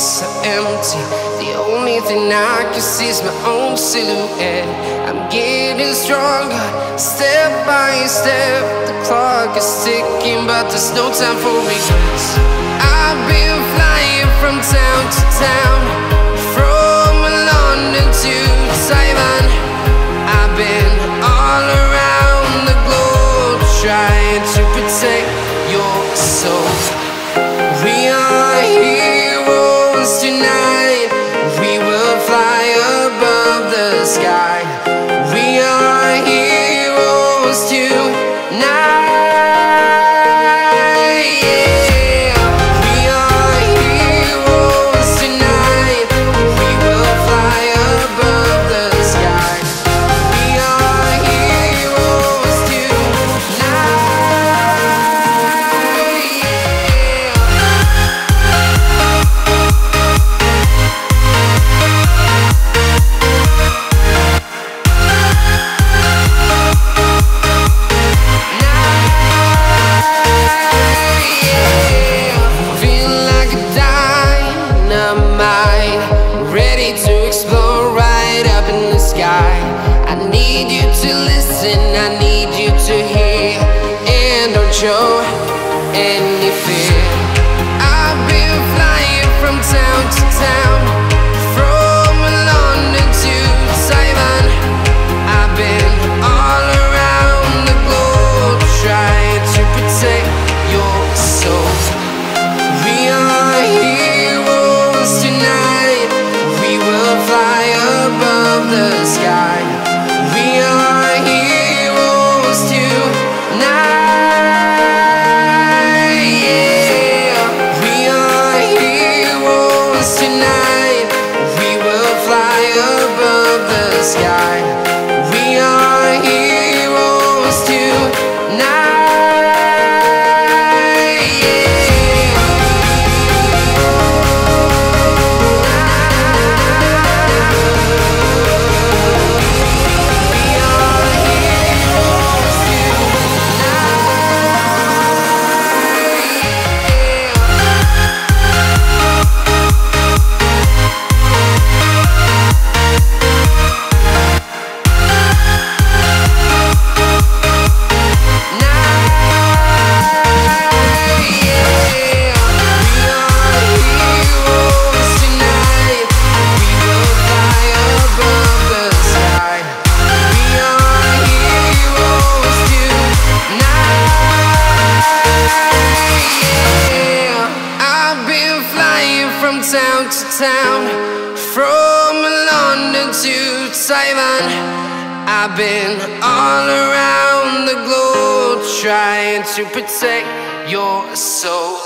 so empty. The only thing I can see is my own silhouette. I'm getting stronger, step by step. The clock is ticking, but there's no time for regrets. I've been flying from town to town, from London to Taiwan. I've been all around the globe, trying to protect your soul. We are heroes tonight. We will fly above the sky. We are heroes tonight. Yeah. We are heroes tonight. We will fly above the sky. We are heroes tonight. Ready to explore right up in the sky. I need you to listen, I need you to hear, and don't show any fear. I've been flying from town to town, from London to Taiwan. I've been all around the globe, trying to protect your soul. We are heroes tonight. We will fly above the sky. We are heroes tonight. Yeah. We are heroes tonight. We will fly above the sky. We are heroes tonight. Town to town, from London to Taiwan. I've been all around the globe, trying to protect your soul.